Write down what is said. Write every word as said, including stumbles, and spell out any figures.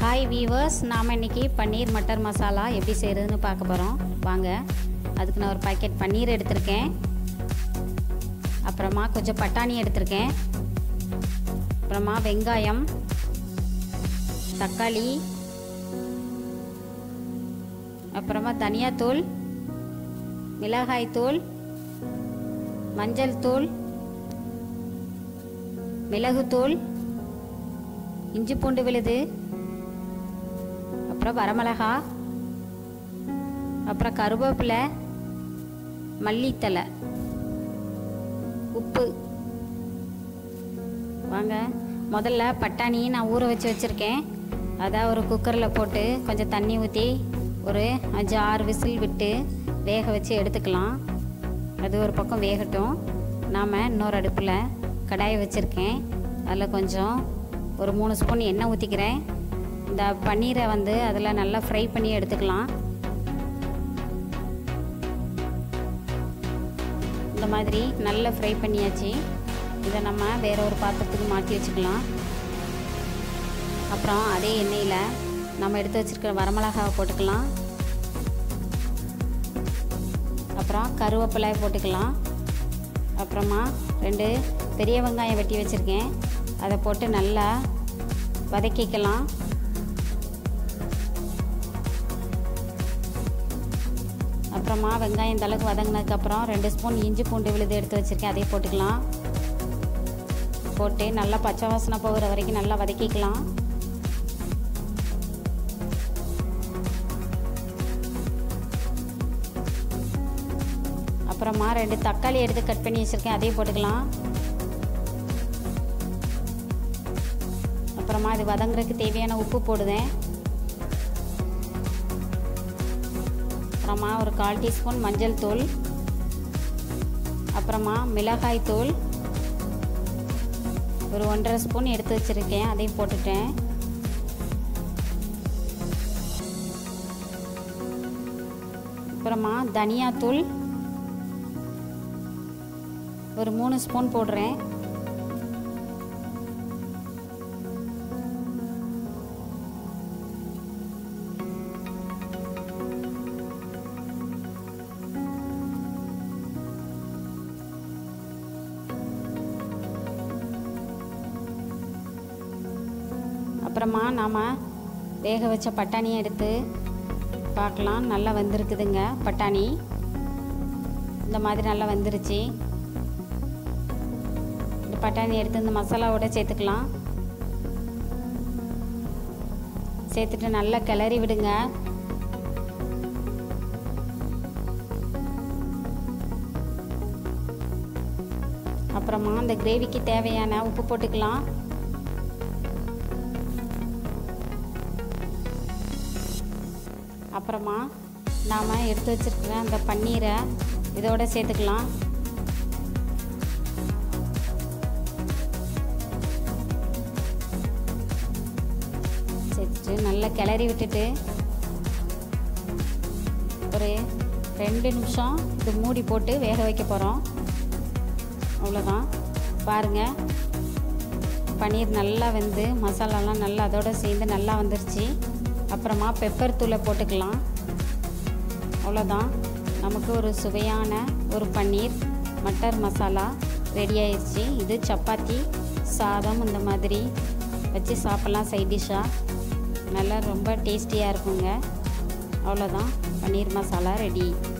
Hi viewers, நாம் இன்றைக்கி பன்னீர் மட்டர் மசாலா எப்படி செய்கிறதுன்னு பார்க்க போகிறோம். வாங்க. அதுக்கு நான் ஒரு பாக்கெட் பன்னீர் எடுத்திருக்கேன். அப்புறமா கொஞ்சம் பட்டாணி எடுத்திருக்கேன். அப்புறமா வெங்காயம், தக்காளி, அப்புறமா தனியாத்தூள், மிளகாய்த்தூள், மஞ்சள் தூள், மிளகுத்தூள், இஞ்சி பூண்டு விழுது, அப்புறம் வரமிளகா, அப்புறம் கருவேப்பிலை, மல்லித்தலை, உப்பு. வாங்க. முதல்ல பட்டாணி நான் ஊற வச்சு வச்சுருக்கேன். அதை ஒரு குக்கரில் போட்டு கொஞ்சம் தண்ணி ஊற்றி ஒரு அஞ்சு ஆறு விசில் விட்டு வேக வச்சு எடுத்துக்கலாம். அது ஒரு பக்கம் வேகட்டும். நாம் இன்னொரு அடுப்பில் கடாயை வச்சுருக்கேன். அதில் கொஞ்சம் ஒரு மூணு ஸ்பூன் எண்ணெய் ஊற்றிக்கிறேன். இந்த பன்னீரை வந்து அதில் நல்லா ஃப்ரை பண்ணி எடுத்துக்கலாம். இந்த மாதிரி நல்லா ஃப்ரை பண்ணியாச்சு. இதை நம்ம வேற ஒரு பாத்திரத்துக்கு மாற்றி வச்சுக்கலாம். அப்புறம் அதே எண்ணெயில் நம்ம எடுத்து வச்சுருக்கிற வரமிளகாவை போட்டுக்கலாம். அப்புறம் கருவேப்பிலை போட்டுக்கலாம். அப்புறமா ரெண்டு பெரிய வெங்காயம் வெட்டி வச்சுருக்கேன். அதை போட்டு நல்லா வதக்கிக்கலாம். அப்புறமா வெங்காயம் இந்த அளவுக்கு வதங்கினதுக்கப்புறம் ரெண்டு ஸ்பூன் இஞ்சி பூண்டு விழுது எடுத்து வச்சுருக்கேன். அதையும் போட்டுக்கலாம். போட்டு நல்லா பச்சை வாசனை போகிற வரைக்கும் நல்லா வதக்கிக்கலாம். அப்புறமா ரெண்டு தக்காளி எடுத்து கட் பண்ணி வச்சுருக்கேன். அதையும் போட்டுக்கலாம். அப்புறமா இது வதங்குறதுக்கு தேவையான உப்பு போடுவேன். அப்புறமா ஒரு கால் டீஸ்பூன் மஞ்சள் தூள், அப்புறமா மிளகாய் தூள் ஒரு ஒன்றரை ஸ்பூன் எடுத்து வச்சுருக்கேன். அதையும் போட்டுட்டேன். அப்புறமா தனியாத்தூள் ஒரு மூணு ஸ்பூன் போடுறேன். அப்புறமா நாம் வேக வச்ச பட்டாணியை எடுத்து பார்க்கலாம். நல்லா வெந்திருக்குதுங்க பட்டாணி. இந்த மாதிரி நல்லா வெந்துருச்சு. இந்த பட்டாணி எடுத்து இந்த மசாலாவோட சேர்த்துக்கலாம். சேர்த்துட்டு நல்லா கிளறி விடுங்க. அப்புறமா இந்த கிரேவிக்கு தேவையான உப்பு போட்டுக்கலாம். அப்புறமா நாம் எடுத்து வச்சுருக்கிற அந்த பன்னீரை இதோட சேர்த்துக்கலாம். சேர்த்துட்டு நல்லா கிளறி விட்டுட்டு ஒரு ரெண்டு நிமிஷம் இது மூடி போட்டு வேக வைக்க போகிறோம். அவ்வளோதான். பாருங்கள், பன்னீர் நல்லா வெந்து மசாலாலாம் நல்லா அதோடு சேர்ந்து நல்லா வந்துருச்சு. அப்புறமா பெப்பர் தூளை போட்டுக்கலாம். அவ்வளோதான். நமக்கு ஒரு சுவையான ஒரு பன்னீர் மட்டர் மசாலா ரெடி ஆயிடுச்சு. இது சப்பாத்தி, சாதம் இந்த மாதிரி வச்சு சாப்பிட்லாம். சைட் டிஷ்ஷாக நல்லா ரொம்ப டேஸ்டியாக இருக்குங்க. அவ்வளோதான், பன்னீர் மசாலா ரெடி.